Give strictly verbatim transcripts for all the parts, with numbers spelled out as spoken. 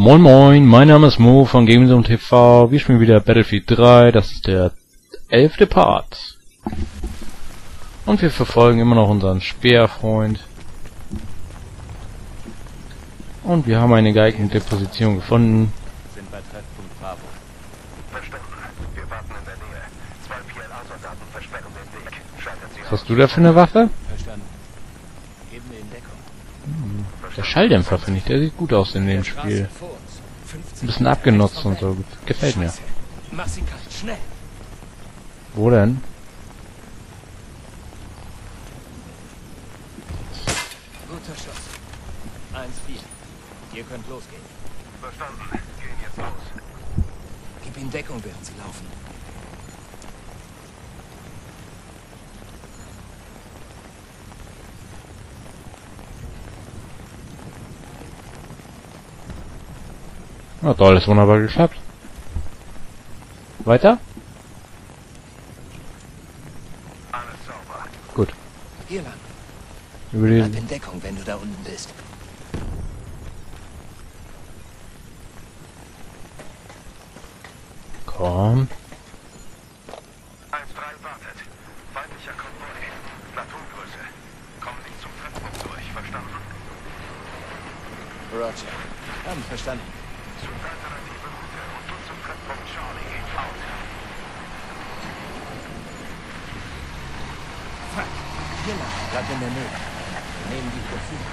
Moin Moin, mein Name ist Mo von Gamezone T V. Wir spielen wieder Battlefield drei, das ist der elfte Part. Und wir verfolgen immer noch unseren Speerfreund. Und wir haben eine geeignete Position gefunden. Sind bei Treffpunkt Bravo. Verstanden. Wir warten in der Nähe. Zwei P L A-Soldaten versperren den Weg. Schaltet sie Was hast du da für eine Waffe? Verstanden. Geben wir in Deckung. Hm, der Schalldämpfer finde ich, der sieht gut aus in dem Spiel. Ein bisschen abgenutzt und so. Gefällt mir. Mach sie kalt, schnell. Wo denn? Guter Schuss. eins vier. Ihr könnt losgehen. Verstanden. Gehen jetzt los. Gib ihnen Deckung, während sie laufen. Na toll, ist wunderbar geklappt. Weiter? Alles sauber. Gut. Hier lang. Über Bleib die... in Deckung, wenn du da unten bist. Komm. eins drei wartet. Feindlicher Konvoi. Platongröße. Kommen Sie zum Treffpunkt durch. Verstanden? Roger. Haben verstanden. Zur alternative Route und du zum Treffpunkt Charlie. Out. Fuck. Hier lang. Bleib in der Nähe. Wir nehmen die Profile.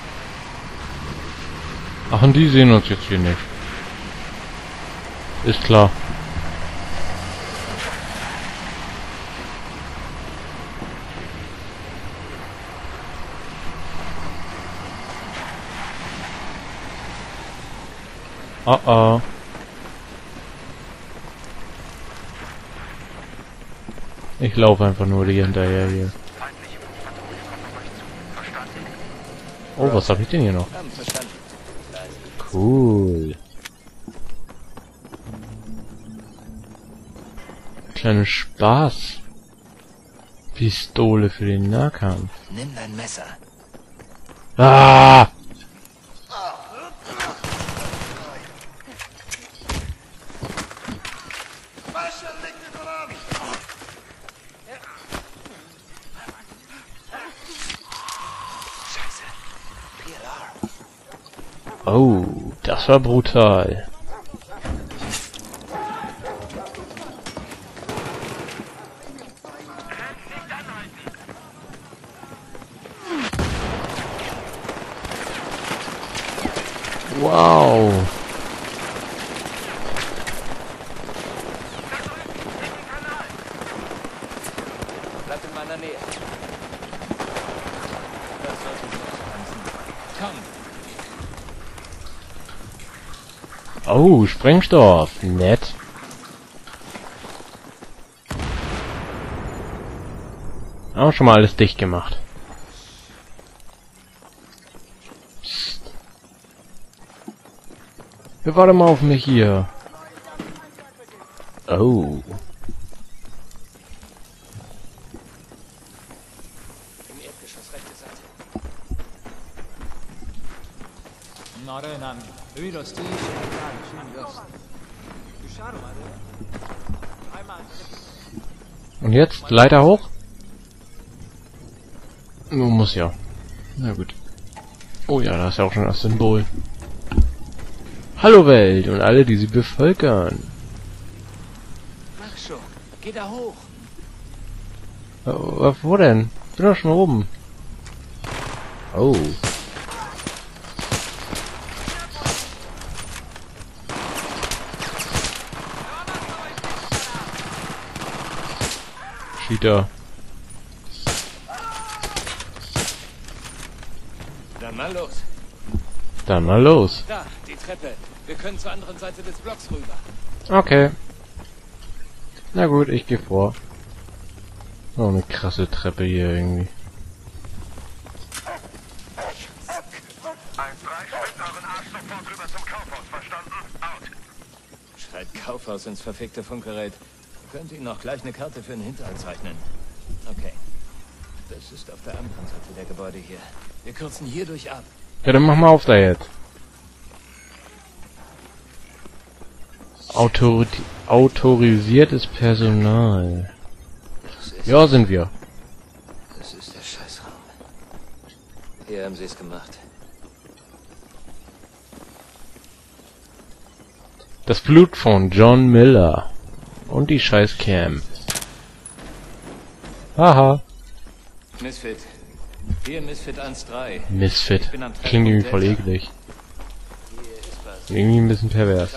Ach, und die sehen uns jetzt hier nicht. Ist klar. Oh oh. Ich laufe einfach nur die hinterher hier. Oh, was habe ich denn hier noch? Cool. Kleine Spaß. Pistole für den Nahkampf. Nimm dein Messer. Ah! Scheiße. P L R. Oh, das war brutal. Wow. Bleib in meiner Nähe. Das sollte sich tanzen. Komm. Oh, Sprengstoff. Nett. Auch schon mal alles dicht gemacht. Psst. Wir warten mal auf mich hier. Oh. Im Erdgeschoss rechte Seite. Und jetzt Leiter hoch? Oh, muss ja. Na gut. Oh ja, da ist ja auch schon das Symbol. Hallo Welt und alle, die sie bevölkern. Mach schon. Geh da hoch. Oh, wo denn? Ich bin doch schon oben. Oh. Cheater. Dann mal los. Dann mal los. Da, die Treppe. Wir können zur anderen Seite des Blocks rüber. Okay. Na gut, ich gehe vor. Oh, eine krasse Treppe hier irgendwie. eins drei, schreibt euren Arsch sofort rüber zum Kaufhaus. Verstanden? Out. Schreit Kaufhaus ins verfickte Funkgerät. Könnt Ihnen noch gleich eine Karte für den Hinterhalt zeichnen. Okay. Das ist auf der anderen Seite der Gebäude hier. Wir kürzen hierdurch ab. Ja, dann mach mal auf da jetzt. Autori autorisiertes Personal. Ja, sind wir. Das ist der Scheißraum. Hier haben sie es gemacht. Das Blut von John Miller. Und die scheiß Cam. Haha. Misfit. Hier Misfit eins drei. Misfit. Klingt irgendwie voll eklig. Irgendwie ein bisschen pervers.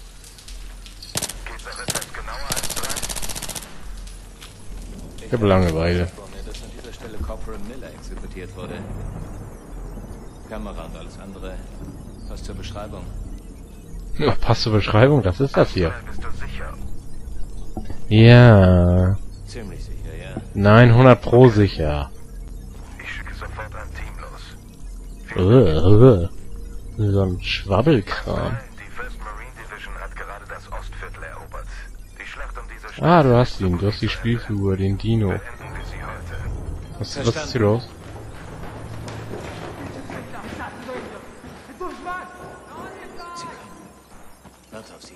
Ich habe Langeweile. Dass an dieser Stelle Corporal Miller exekutiert wurde. Kamera und alles andere. Was zur Beschreibung. Ja, passt zur Beschreibung, das ist das hier. Ja. Ziemlich sicher, ja. Nein, hundert pro sicher. Ich schicke sofort ein Team los. Uh, uh. So ein Schwabbelkram. Die First Marine Division hat gerade das Ostviertel erobert. Die Schlacht um diese Stadt Ah, du hast ihn. Du hast die Spielfigur, den Dino. beenden wir sie heute. Was, was ist hier los? Sie kommen. Wart auf sie.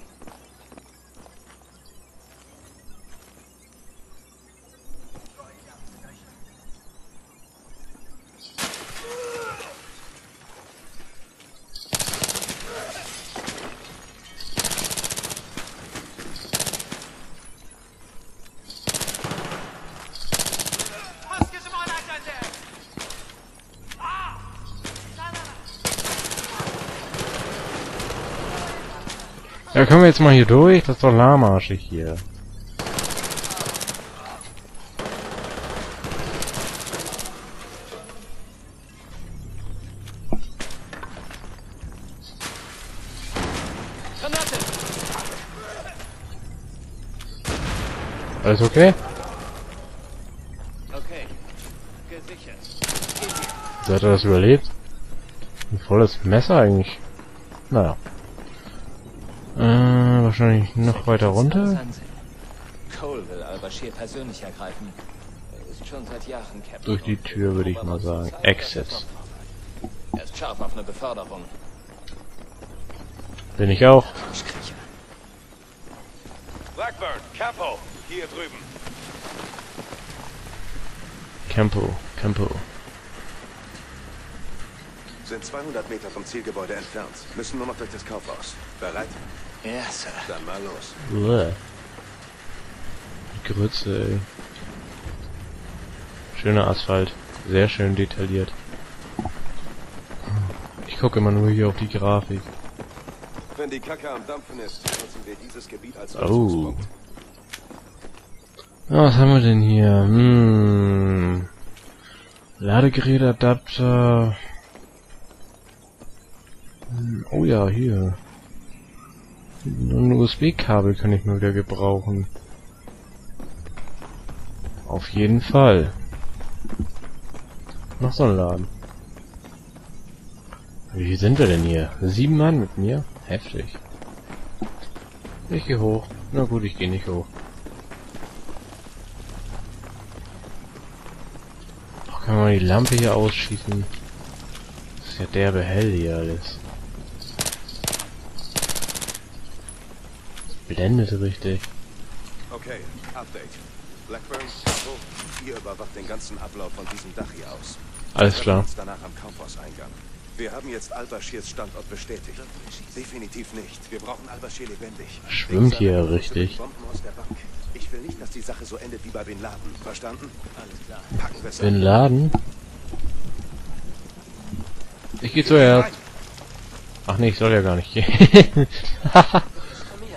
Ja, können wir jetzt mal hier durch? Das ist doch lahmarschig hier. Granate! Alles okay? Okay. Gesichert. So hat er das überlebt? Ein volles Messer eigentlich. Naja. Äh, wahrscheinlich noch weiter runter. Cole will Al-Bashir persönlich ergreifen. Er ist schon seit Jahren Captain. Durch die Tür würde ich mal sagen. Exit. Er ist scharf auf eine Beförderung. Bin ich auch. Arschkriecher. Blackburn, Campo, hier drüben. Campo, Campo. Sind zweihundert Meter vom Zielgebäude entfernt. Müssen nur noch durch das Kaufhaus. Bereit? Ja, Sir. Dann mal los. Uah. Die Grütze, ey. Schöner Asphalt. Sehr schön detailliert. Ich gucke immer nur hier auf die Grafik. Wenn die Kacke am Dampfen ist, nutzen wir dieses Gebiet als Oh. Rückzugspunkt. Ja, was haben wir denn hier? Hm. Ladegerätadapter. Hm, oh ja, hier. Ein U S B-Kabel kann ich mal wieder gebrauchen. Auf jeden Fall. Noch so ein Laden. Wie viel sind wir denn hier? Sieben Mann mit mir? Heftig. Ich gehe hoch. Na gut, ich gehe nicht hoch. Ach, kann man mal die Lampe hier ausschießen? Das ist ja derbe hell hier alles. Blendet richtig. Okay, Update. Blackburn, Campo, ihr überwacht den ganzen Ablauf von diesem Dach hier aus. Alles Wir klar. treffen uns danach am Kaufhauseingang. Wir haben jetzt Al-Bashirs Standort bestätigt. Definitiv nicht. Wir brauchen Al-Bashir lebendig. Schwimmt hier Wegen seiner richtig. Bomben aus der Bank. Ich will nicht, dass die Sache so endet wie bei Bin Laden. Verstanden? Alles klar. Packen wir es Bin an. Laden? Ich gehe zuerst. Ach nee, ich soll ja gar nicht gehen. Von mir.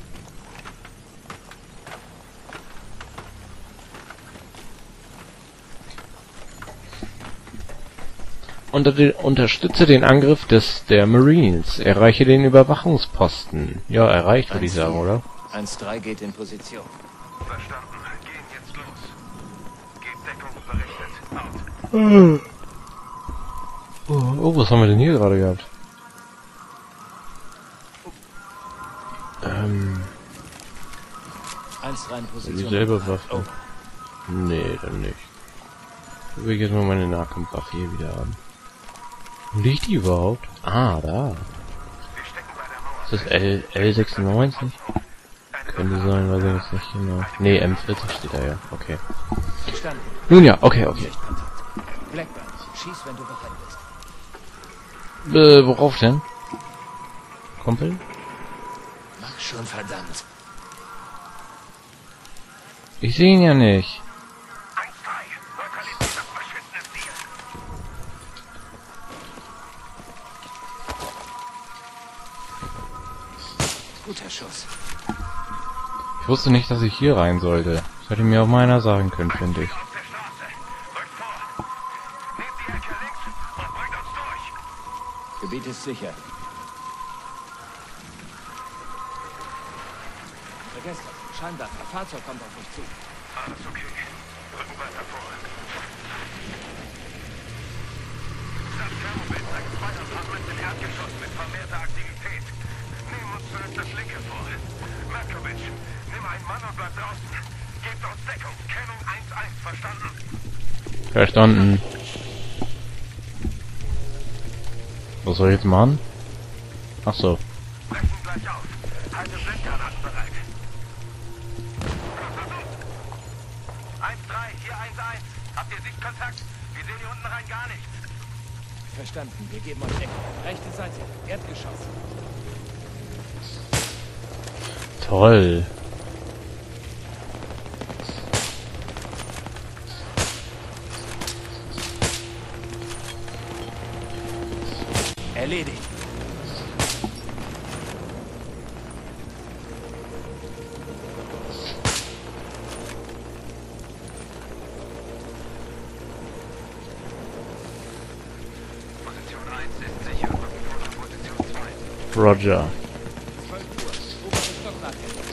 Unter den, unterstütze den Angriff des der Marines. Erreiche den Überwachungsposten. Ja, erreicht, würde ich sagen, oder? eins drei geht in Position. Verstanden. Gehen jetzt los. Gebt Deckung und berichtet. Out. Oh, oh, was haben wir denn hier gerade gehabt? Ähm, eins drei in Position. dieselbe Waffe. Nee, dann nicht. Ich will jetzt mal meine Nahkampfwaffe hier wieder haben. Wo liegt die überhaupt? Ah, da. Wir stecken bei der Mauer. Ist das L L96? Könnte sein, weiß ich jetzt nicht genau. Nee, M vierzig steht da ja. Okay. Verstanden. Nun ja, okay, okay. Sichtkontakt. Blackburn, schieß, wenn du bereit bist. Äh, worauf denn? Kumpel? Mach schon, verdammt. Ich sehe ihn ja nicht. eins drei, lokalisiert das verschwindende Ziel. Guter Schuss. Ich wusste nicht, dass ich hier rein sollte. Das hätte mir auch mal einer sagen können, finde ich. Auf der Straße. Rückt vor. Nehmt die Ecke links und bringt uns durch. Gebiet ist sicher. Vergesst das. Scheinwerfer. Fahrzeug kommt auf mich zu. Alles okay. Rücken weiter vor. Das Thermobild zeigt zwei Apartments im Erdgeschoss mit vermehrter Aktivität. Nehmen uns zuerst das linke vor. Markovic, nimm einen Mann und bleib draußen. Gebt uns Deckung. Kennung eins eins. Verstanden? Verstanden. Was soll ich jetzt machen? Ach so. Brechen gleich auf. Halte Blendgranaten bereit. eins drei, hier eins eins. Habt ihr Sichtkontakt? Wir sehen hier unten rein gar nichts. Verstanden. Wir geben euch Deckung. Rechte Seite. Erdgeschoss. Toll. Erledigt. Position eins ist sicher. Rücken vor nach Position zwei. Roger. zwölf Uhr. Obere Stockwerke.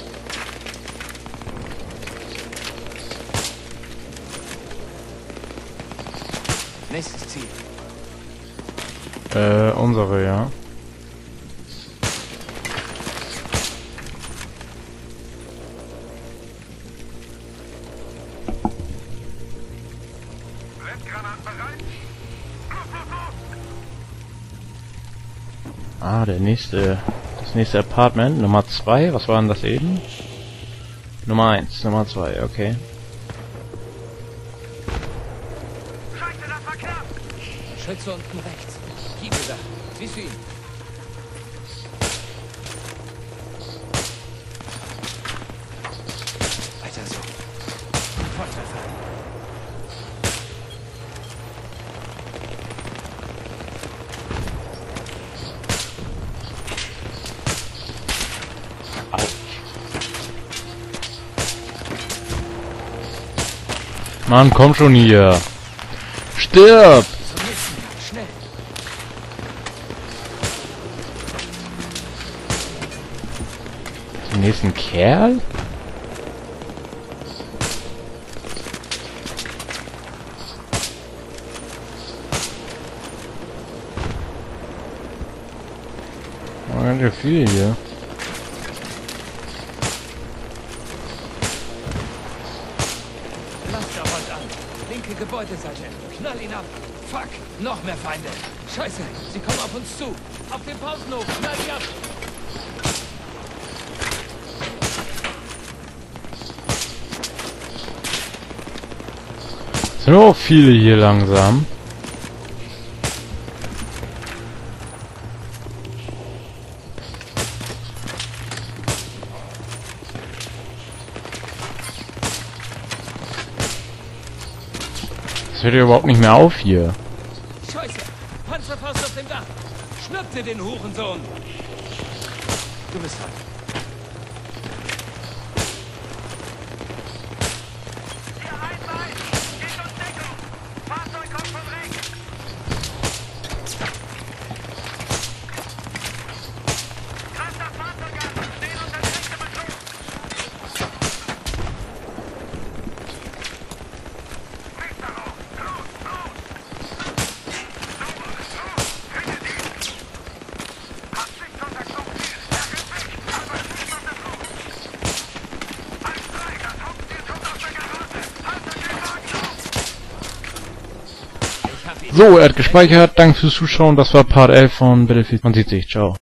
Nächstes Ziel. Äh, unsere, ja. Blendgranaten bereit? Los, los, los! Ah, der nächste, das nächste Apartment, Nummer zwei, was war denn das eben? Nummer eins, Nummer zwei, okay. Scheiße, das war knapp! Schütze unten rechts. Kiegeler. Siehst du ihn? Weiter so. Volltreffer. Mann, komm schon hier. Stirb! Zum nächsten Mal. Schnell. Den nächsten Kerl? Oh, ganz schön viel hier. Laster rollt an. Linke Gebäudeseite. Knall ihn ab. Fuck. Noch mehr Feinde. Scheiße. Sie kommen auf uns zu. Auf den Pausenhof. Knall sie ab. Es sind auch viele hier langsam. Es hört ja überhaupt nicht mehr auf hier. Scheiße. Panzerfaust auf dem Dach. Schnapp dir den Hurensohn. Du bist dran. Hier eins eins! Gebt uns Deckung! Fahrzeug kommt von rechts! Greift das Fahrzeug an! Stehen unter direkter Bedrohung! Nicht darauf! Los, los! Sauber! Los! Findet ihn! Habt Sichtkontakt zum Ziel! Er ist weg! Aber es ist auf der Flucht! eins drei, das Hauptziel kommt aus der Garage! Haltet den Wagen auf! Ich hab ihn. So, er hat gespeichert. Danke fürs Zuschauen. Das war Part elf von Battlefield. Man sieht sich. Ciao.